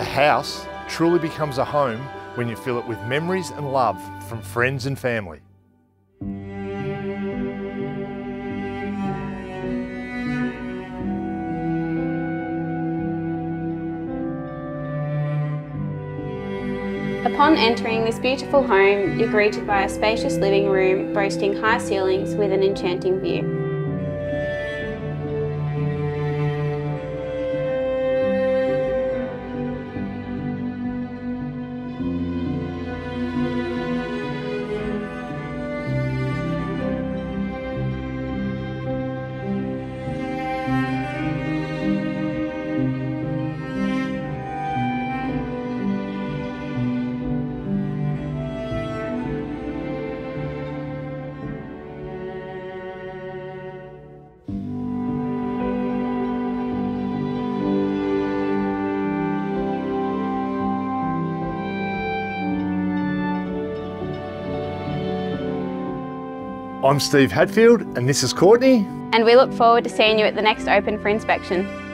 house truly becomes a home when you fill it with memories and love from friends and family. Upon entering this beautiful home, you're greeted by a spacious living room boasting high ceilings with an enchanting view. I'm Steve Hadfield and this is Courtney. And we look forward to seeing you at the next open for inspection.